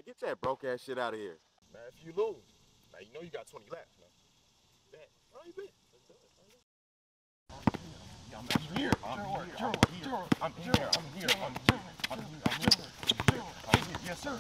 get that broke ass shit out of here. Man, if you lose, now you know you got 20 laps, man. Bet. All right, bet. Let's do it. I'm here. Yes, sir.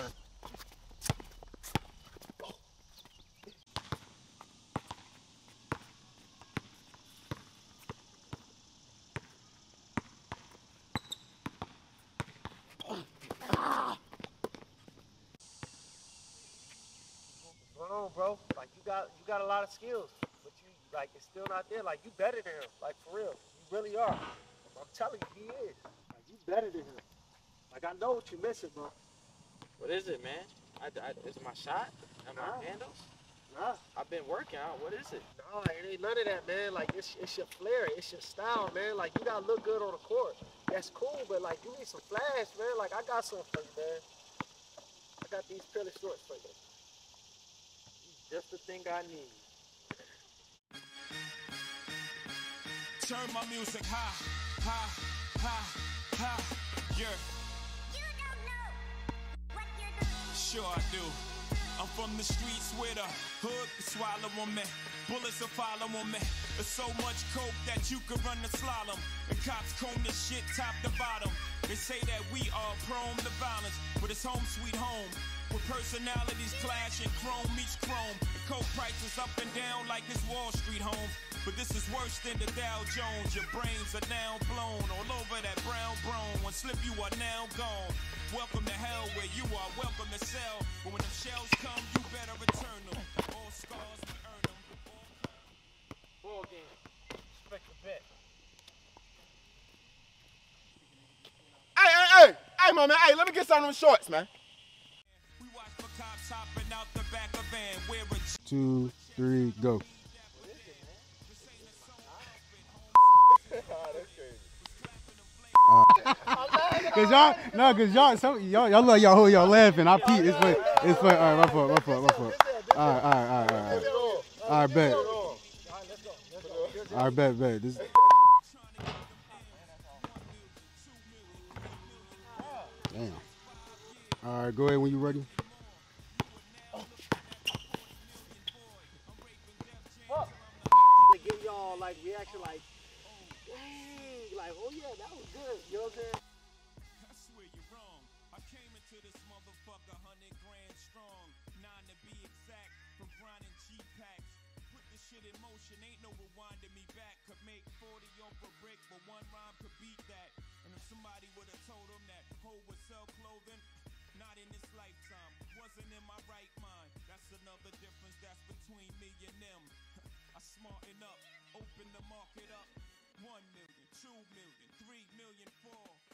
What's going on, bro? Like you got a lot of skills, but you like it's still not there. Like you better than him. Like for real, you really are. I'm telling you, he is. Like you better than him. Like I know what you're missing, bro. What is it, man? Is my shot and my handles? Nah. I've been working out. What is it? No, it ain't none of that, man. Like it's your flair, it's your style, man. Like you gotta look good on the court. That's cool, but like you need some flash, man. Like I got something for you, man. I got these Pirles shorts for you. Just the thing I need. Turn my music high, high, high, high, yeah. You don't know what you're doing. Sure I do. I'm from the streets where the hood can swallow on me. Bullets will follow on me. There's so much coke that you could run the slalom. And cops comb this shit top to bottom. They say that we are prone to violence, but it's home sweet home. With personalities clash and chrome meets chrome. The coke prices up and down like it's Wall Street home. But this is worse than the Dow Jones. Your brains are now blown all over that brown brone. One slip you are now gone. Welcome to hell where you are welcome to sell. But when them shells come, you better return them. All scars, we earn them. Ball game. Respect the bet. Hey, my man, hey, let me get some of them shorts, man. We watch for cops hopping out the back of van. We're a 2, 3, go. Cause y'all look y'all laughing. I peep. It's for. All right, my fault. All right, bet. All right, bet. This. Damn. All right, go ahead when you ready. To give y'all like reaction, like, dang, like, oh yeah, that was good. You know what I'm saying? I swear you're wrong. I came into this motherfucker 100 grand strong. 9 to be exact. From grinding G-packs. Put this shit in motion. Ain't no rewinding me back. Could make 40 off a brick, but one rhyme could beat that. And if somebody would have told them that hoe would sell clothing, not in this lifetime. Wasn't in my right mind. That's another difference that's between me and them. I smarten up. Open the market up. 1 million, 2 million, 3 million, 4.